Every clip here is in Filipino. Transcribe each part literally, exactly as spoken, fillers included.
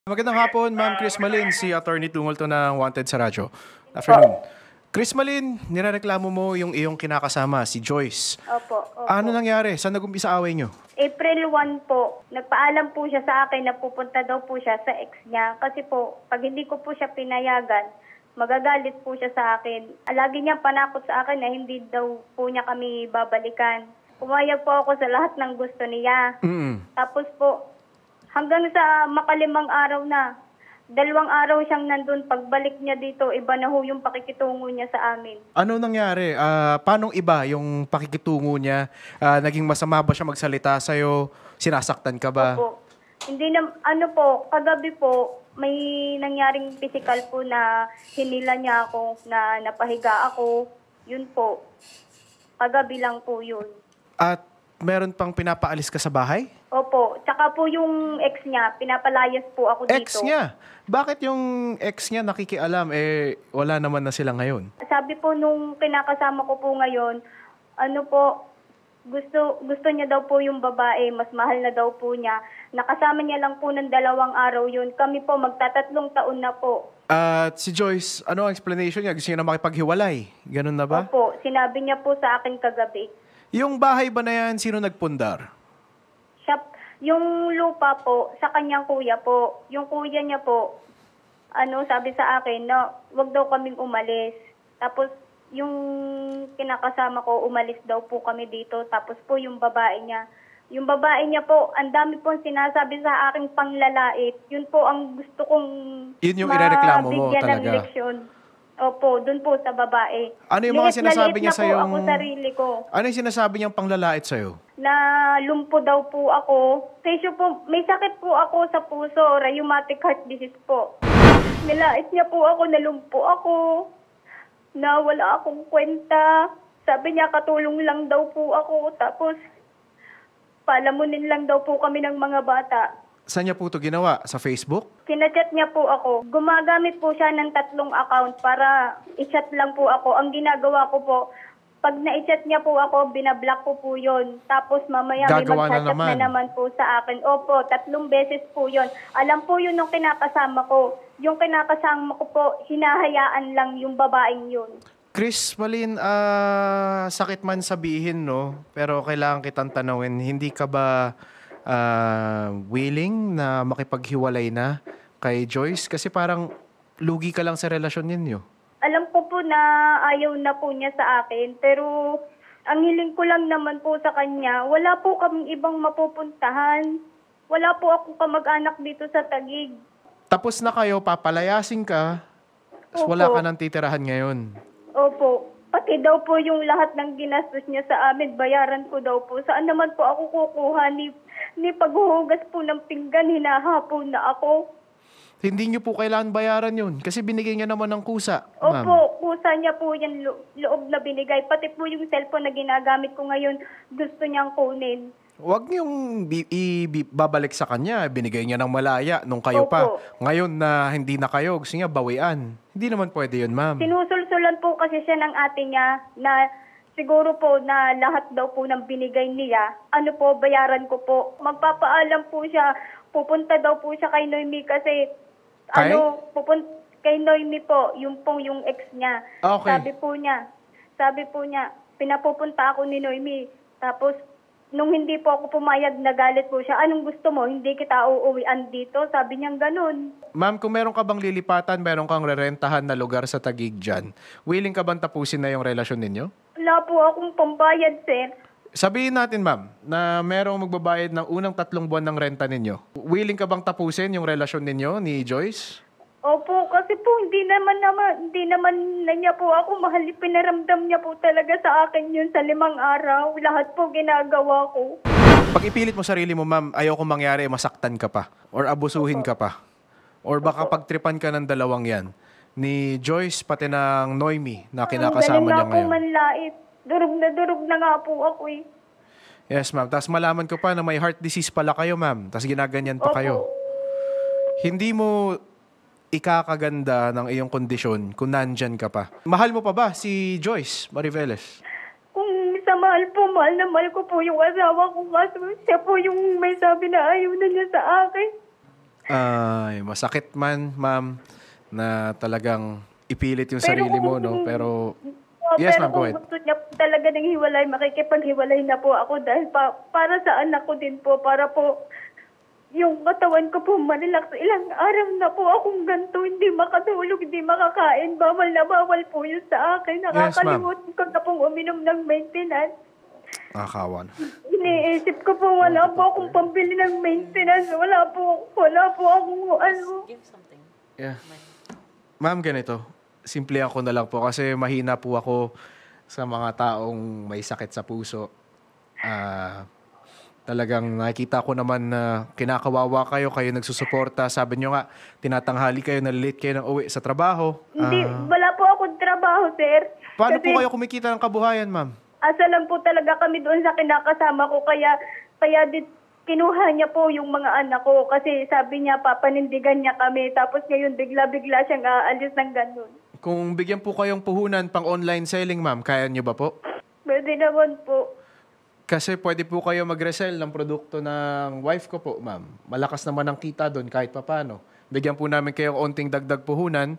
Magandang hapon, Ma'am Chris Malin, si Attorney Tungol to ng Wanted sa radyo. Afternoon. Chris Malin, nirereklamo mo yung iyong kinakasama, si Joyce. Opo, opo. Ano nangyari? Saan nag-umpisa away nyo? April first po, nagpaalam po siya sa akin na pupunta daw po siya sa ex niya. Kasi po, pag hindi ko po siya pinayagan, magagalit po siya sa akin. Lagi niya panakot sa akin na hindi daw po niya kami babalikan. Pumayag po ako sa lahat ng gusto niya. Mm. Tapos po, hanggang sa makalimang araw na, dalawang araw siyang nandun. Pagbalik niya dito, iba na ho yung pakikitungo niya sa amin. Ano nangyari? Ah, paanong iba yung pakikitungo niya? Ah, naging masama ba siya magsalita sa'yo? Sinasaktan ka ba? Opo. Hindi na, ano po, kagabi po, may nangyaring physical po na hinila niya ako, na napahiga ako. Yun po. Kagabi lang po yun. At meron pang pinapaalis ka sa bahay? Opo. Tsaka po yung ex niya, pinapalayas po ako dito. Ex niya? Bakit yung ex niya nakikialam? Eh, wala naman na sila ngayon. Sabi po nung kinakasama ko po ngayon, ano po, gusto gusto niya daw po yung babae, mas mahal na daw po niya. Nakasama niya lang po ng dalawang araw yun. Kami po magtatatlong taon na po. At si Joyce, ano ang explanation niya? Gusto niya na makipaghiwalay? Ganun na ba? Opo. Sinabi niya po sa akin kagabi. Yung bahay ba na yan, sino nagpundar? Siya, yung lupa po, sa kanyang kuya po. Yung kuya niya po, ano, sabi sa akin na wag daw kaming umalis. Tapos, yung kinakasama ko, umalis daw po kami dito. Tapos po, yung babae niya. Yung babae niya po, ang dami po sinasabi sa aking panglalait. Yun po ang gusto kong Yun yung irereklamo mo mabigyan ng talaga? leksyon. Opo, dun po sa babae. Ano yung mga Liit na sinasabi liit niya na sa'yo? po ako sarili ko. Ano yung sinasabi niyang panglalait sa'yo? Na lumpo daw po ako. Tissue po, may sakit po ako sa puso, rheumatic heart disease po. Nilait niya po ako, na lumpo ako, na wala akong kwenta. Sabi niya katulong lang daw po ako, tapos palamunin lang daw po kami ng mga bata. Saan niya po ito ginawa? Sa Facebook? Kinachat niya po ako. Gumagamit po siya ng tatlong account para i-chat lang po ako. Ang ginagawa ko po, pag na-chat niya po ako, binablock ko po yun. Tapos mamaya may Gagawa na mag-chat naman. na naman po sa akin. Opo, tatlong beses po yun. Alam po yun ng kinakasama ko. Yung kinakasama ko po, hinahayaan lang yung babaeng yun. Chris Malin, ah, sakit man sabihin, no? Pero kailangan kitang tanawin, hindi ka ba ah, willing na makipaghiwalay na kay Joyce? Kasi parang lugi ka lang sa relasyon ninyo. Alam ko po na ayaw na po niya sa akin, pero ang hiling ko lang naman po sa kanya, wala po kaming ibang mapupuntahan. Wala po akong kamag-anak dito sa Taguig. Tapos na kayo, papalayasin ka, tapos Opo. wala ka nang titirahan ngayon. Opo, pati daw po yung lahat ng ginastos niya sa amin, bayaran ko daw po. Saan naman po ako kukuha ni, ni paghuhugas po ng pinggan, hinahapon na ako. Hindi niyo po kailangan bayaran yun kasi binigay niya naman ng kusa, ma'am. Opo, kusa niya po yan lo- loob na binigay. Pati po yung cellphone na ginagamit ko ngayon, gusto niyang kunin. Huwag niyong bi- i- bi- babalik sa kanya. Binigay niya ng malaya nung kayo Opo. pa. Ngayon na hindi na kayo, gusto niya bawian. Hindi naman pwede yun, ma'am. Sinusulsulan po kasi siya ng ate niya na siguro po na lahat daw po ng binigay niya, ano po, bayaran ko po. Magpapaalam po siya, pupunta daw po siya kay Noemi kasi, Kay? ano, pupun kay Noemi po, yung pong yung ex niya. Okay. Sabi po niya, sabi po niya, pinapupunta ako ni Noemi. Tapos, nung hindi po ako pumayag, nagalit po siya. Anong gusto mo? Hindi kita uuwian dito? Sabi niya ganun. Ma'am, kung meron ka bang lilipatan, meron kang rerentahan na lugar sa Taguig dyan, willing ka bang tapusin na yung relasyon ninyo? Wala po akong pambayad, sir. Sabihin natin, ma'am, na merong magbabayad ng unang tatlong buwan ng renta ninyo. Willing ka bang tapusin yung relasyon ninyo ni Joyce? Opo, kasi po hindi naman naman hindi naman na niya po ako mahal. Pinaramdam niya po talaga sa akin yun sa limang araw. Lahat po ginagawa ko. Pag ipilit mo sarili mo, ma'am, ayoko mangyari, masaktan ka pa. Or abusuhin ka pa. Or baka pagtripan ka ng dalawang yan. Ni Joyce, pati ng Noemi na kinakasama niya Ang galing nga po ngayon. manlait. Durog na durog na nga po ako eh. Yes, ma'am. Tapos malaman ko pa na may heart disease pala kayo, ma'am. Tapos ginaganyan pa Opo. kayo. Hindi mo ikakaganda ng iyong kondisyon kung nandyan ka pa. Mahal mo pa ba si Joyce Mariveles? Kung sa mahal po, mahal na mahal ko po yung asawa ko. Kaso siya po yung may sabi na ayaw na niya sa akin. Ay, masakit man, ma'am, na talagang ipilit yung Pero sarili mo, kung, no? Pero, oh, yes, pero ma'am, go kung ahead. gusto niya po talaga ng hiwalay, makikipaghiwalay na po ako dahil pa, para sa anak ko din po, para po yung katawan ko po manilak. Ilang araw na po akong ganito, hindi makatulog, hindi makakain. Bawal na bawal po yun sa akin. Yes, ma'am. Nakakalimutan ko na pong uminom ng maintenance. Nakakawan. Iniisip ko po, wala po akong pambili ng maintenance. Wala po, wala po akong ano. Yeah. Ma'am, ganito. Simple ako na lang po kasi mahina po ako sa mga taong may sakit sa puso. Ah... Talagang nakikita ko naman na kinakawawa kayo, kayo nagsusuporta. Sabi nyo nga, tinatanghali kayo, nalilate kayo ng uwi sa trabaho. Hindi, Ah, wala po akong trabaho, sir. paano Kasi po kayo kumikita ng kabuhayan, ma'am? asa lang po talaga kami doon sa kinakasama ko. Kaya, kaya di, kinuha niya po yung mga anak ko. Kasi sabi niya, papanindigan niya kami. Tapos ngayon, bigla-bigla siyang aalis ng ganun. Kung bigyan po kayong puhunan pang online selling, ma'am, kaya nyo ba po? Pwede naman po. Kasi pwede po kayo mag-resell ng produkto ng wife ko po, ma'am. Malakas naman ang kita doon kahit papano. Bigyan po namin kayong onting dagdag puhunan.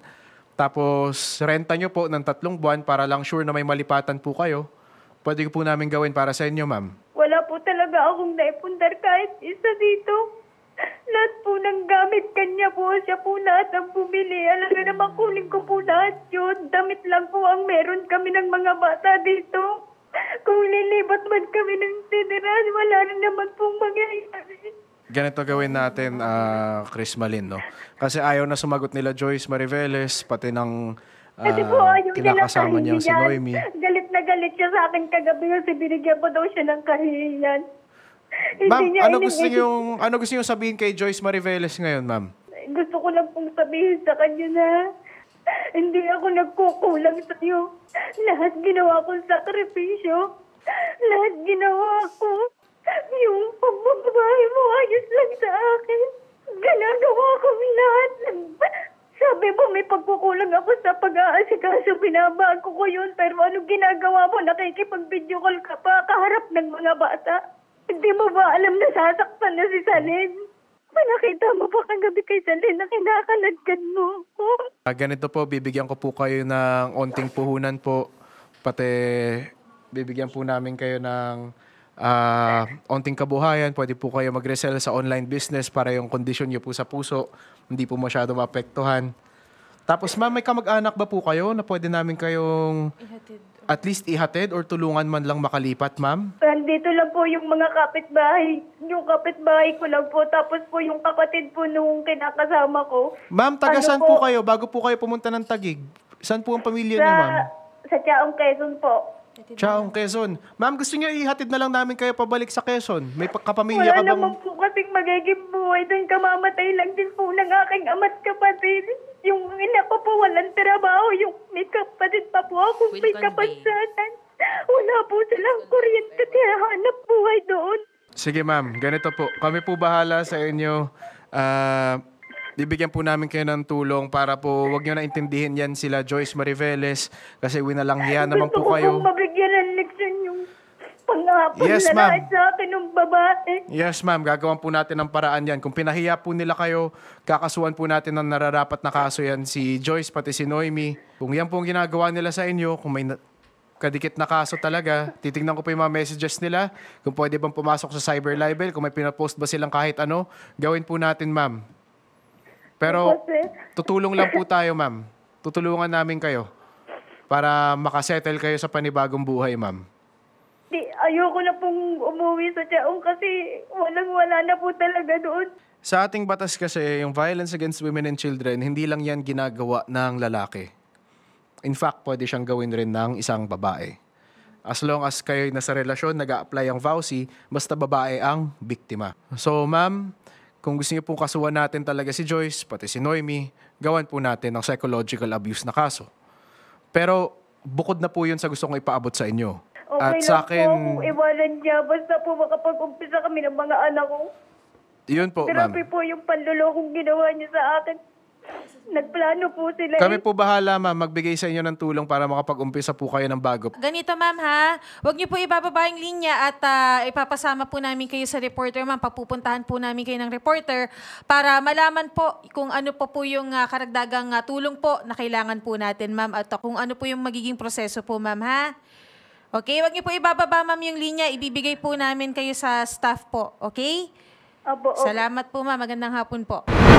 Tapos renta nyo po ng tatlong buwan para lang sure na may malipatan po kayo. Pwede ko po namin gawin para sa inyo, ma'am. Wala po talaga akong naipundar kahit isa dito. Lahat po ng gamit kanya po. Siya po lahat ang bumili. Alam na naman kunin ko po lahat yun. Damit lang po ang meron kami ng mga bata dito. Kung lilibat man kami ng tiniran, wala rin naman pong mangyayari. Ganito gawin natin, ah, Chris Malin, no? Kasi ayaw na sumagot nila Joyce Mariveles, pati ng ah, Kasi po ayaw niya lang kinakasama niyang si kahihiyan. Noemi. Galit na galit siya sa akin kagabi kasi binigyan ko daw siya ng kahihiyan. Ma'am, niya ano ining- gusto niyo ano gusto niyo sabihin kay Joyce Mariveles ngayon, ma'am? Gusto ko lang pong sabihin sa kanya na hindi ako nagkukulang sa iyo. Lahat ginawa kong sakripisyo. Lahat ginawa ko. Yung pagbababae mo ayos lang sa akin. Ginagawa kong lahat. Sabi mo may pagkukulang ako sa pag-aasikaso. Binabago ko yun. Pero anong ginagawa mo? Nakikipag-video call ka pa kaharap ng mga bata. Hindi mo ba alam na sasaktan na si Salin? Nakita mo pa kagabi kay Salin na kinakalagkan mo ko. Ah, ganito po, bibigyan ko po kayo ng onting puhunan po. Pati bibigyan po namin kayo ng ah, onting kabuhayan. Pwede po kayo mag-resell sa online business para yung kondisyon niyo po sa puso hindi po masyado maapektuhan. Tapos ma'am, may kamag-anak ba po kayo na pwede namin kayong at least ihatid or tulungan man lang makalipat, ma'am? Nandito lang po yung mga kapitbahay. Yung kapitbahay ko lang po. Tapos po yung kapatid po nung kinakasama ko. Ma'am, taga Ano saan po? po kayo bago po kayo pumunta ng Taguig? Saan po ang pamilya Sa, niyo, ma'am? sa Chaong Quezon po. Chaong, Quezon. Ma'am, gusto niyo ihatid na lang namin kayo pabalik sa Quezon? May pa- kapamilya Wala ka bang... naman po kasing magiging buhay doon. Kamamatay lang din po ng aking ama't kapatid. Yung ina ko po walang trabaho. Yung may kapatid pa po ako Will may convey. kapansanan. Wala po silang kuryente kaya hanap buhay doon. Sige, ma'am. Ganito po. Kami po bahala sa inyo. Ah... bibigyan po namin kayo ng tulong para po wag nyo na intindihin yan sila Joyce Mariveles kasi winalanghiya naman Gusto po ko kayo. pong mabigyan ng leksyon yung pangapon Yes, na ma'am. lahat sa akin ng babae. Yes, ma'am. Gagawan po natin ng paraan yan. Kung pinahiya po nila kayo, kakasuhan po natin ng nararapat na kaso yan si Joyce pati si Noemi. Kung yan po ang ginagawa nila sa inyo, kung may na- kadikit na kaso talaga, titignan ko po yung mga messages nila. Kung pwede bang pumasok sa cyber libel, kung may pinapost ba silang kahit ano, gawin po natin, ma'am. Pero Kasi, tutulong lang po tayo, ma'am. Tutulungan namin kayo para makasettle kayo sa panibagong buhay, ma'am. di, ayoko na pong umuwi sa Chaong kasi walang-wala na po talaga doon. Sa ating batas kasi, yung violence against women and children, hindi lang yan ginagawa ng lalaki. In fact, pwede siyang gawin rin ng isang babae. As long as kayo nasa relasyon, nag-a-apply ang V A U S I, basta babae ang biktima. So, ma'am, kung gusto niyo po kasuhan natin talaga si Joyce, pati si Noemi, gawan po natin ng psychological abuse na kaso. Pero bukod na po yun sa gusto kong ipaabot sa inyo. Okay At lang sa po akin, kung iwanan niya basta po makapag-umpisa kami ng mga anak ko. yun po, ma'am. Grabe po yung panlulokong ginawa niya sa akin. Nagplano po sila. Kami eh. po bahala, ma'am, magbigay sa inyo ng tulong para makapag-umpisa po kayo ng bago. Ganito, ma'am, ha? Huwag niyo po ibababa yung linya at ah, ipapasama po namin kayo sa reporter, ma'am. Papupuntahan po namin kayo ng reporter para malaman po kung ano po po yung ah, karagdagang ah, tulong po na kailangan po natin, ma'am. At ah, kung ano po yung magiging proseso po, ma'am, ha? Okay, huwag niyo po ibababa, ma'am, yung linya. Ibibigay po namin kayo sa staff po, okay? Opo, opo. Salamat po, ma'am. Magandang hapon po.